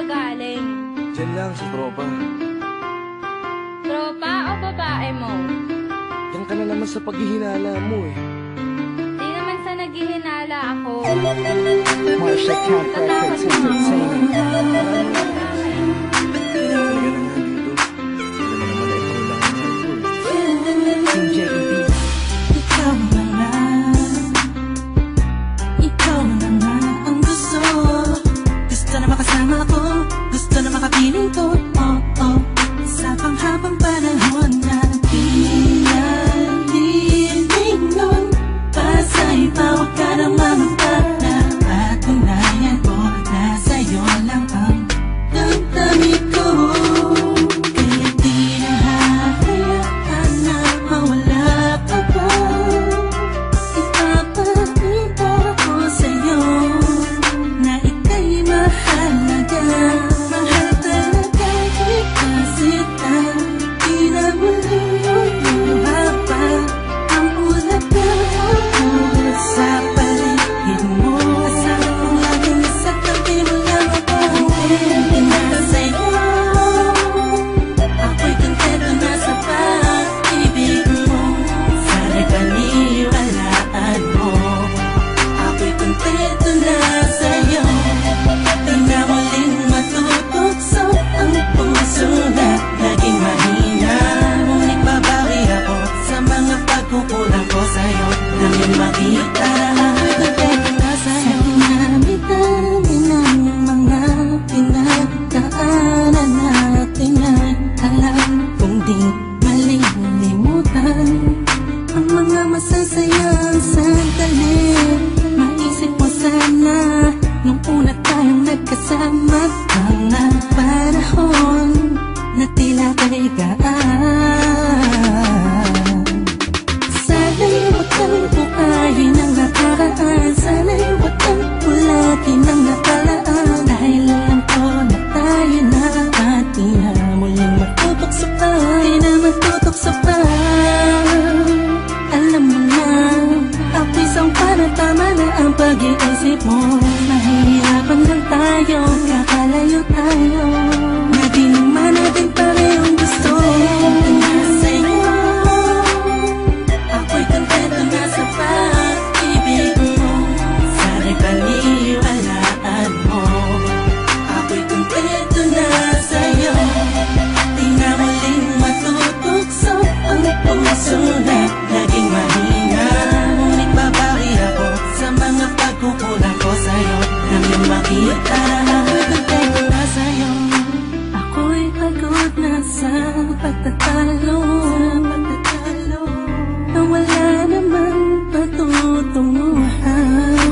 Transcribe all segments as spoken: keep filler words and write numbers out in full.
galing? Diyan lang, sa tropa. Tropa o babae mo? Diyan ka na naman sa paghihinala mo eh. Di naman sa naghihinala ako. Marsha Camp Records Entertainment. Talaga na nga dito. Hindi naman naman na ikaw lang ang helper. Team J E B. Ikaw na nga. Ikaw na nga ang gusto. Gusto na makasama ko. Gusto na makapiling ko. Oh, oh. Sa panghabang panahon na pinahiling nun. Pasa'y bawag ka na mamagpala. Patunayan ko na sa'yo lang ang damdamin ko. Kaya di na hahayaan na mawala ka pa. Ipapakita ko sa'yo na ika'y mahalaga. Mahal talaga kita. Di na muling haba ang ulaga ako sa paligid mo. Kasama kong laging nasa tabi mo lang ako. Hindi na sa'yo. Ako'y kontento na sa pag-ibig mo. Sana'y paniwalaan mo. Ako'y kontento na sa'yo. Di na muling matutukso ang puso na naging mahina. Ngunit babawi ako sa mga pagkukulang ko sa'yo. Nanging makita na ako'y kontento na sa'yo. Sa dinami-dami ng mga pinagdaanan natin ay alam kong di malilimutan ang mga masasayang sandali. Maisip mo sana nung una tayong nagkasama. Mga panahon na tila kay gaan. Sana'y huwag kang bukayin ang nakaraan. Sana'y huwag kang ulatin ang nakalaan. Dahil alam ko na tayo na at di na muling matutokso pa. Di na matutokso pa. Alam mo na ako'y sangpa na tama na ang pag-iisip mo. Mahihirapan lang tayo, kakalayo tayo. Na di naman natin parehong gusto. Na sa'yo ako'y kontento na sa pag-ibig mo. Sana'y paniwalaan mo. Ako'y kontento na sa'yo. Di na muling matutokso ang puso na naging mahina. Ngunit babawi ako sa mga pagkukulang ko sa'yo. Nanging makita na ako'y kontento na sa'yo. Ako'y pagod na sa pagtatalo. Na wala namang patutunguhan.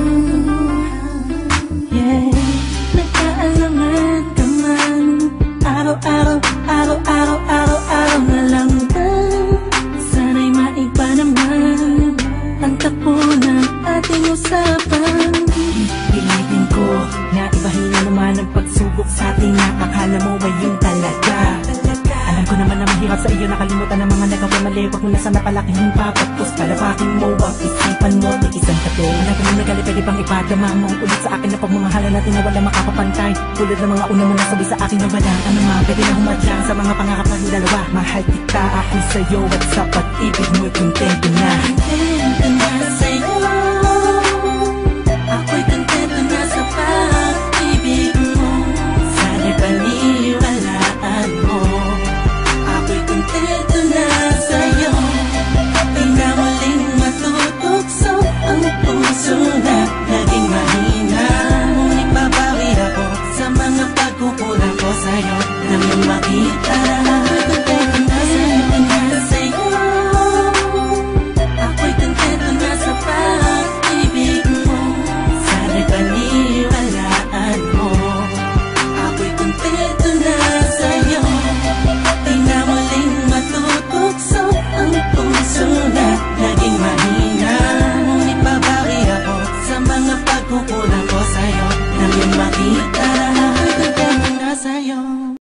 Yeah, nagkaalangan ka man. Araw-araw, araw-araw, araw-araw na lang ba? Sana'y maiba naman ang takbo ng ating usapan. Pilitin ko na ibahin na naman ang pagsubok sa ating nakakala mo ay yung talaga. Alam ko naman na mahirap sa iyo nakalimutan ang mga nagawa mali. Huwag mo na sana palaking papagpos. Palapakin mo ang isipan mo. Tikisan ka to. Alam ko na nagali pwede bang ipadama mo ulit sa akin na pagmamahala natin na wala makakapantay. Tulad ng mga una mo nasabi sa akin na walang ano nga pwede na humadlang sa mga pangarap natin dalawa. Mahal kita ako sa'yo at sa pag-ibig mo'y kontento na. Kontento na sa'yo.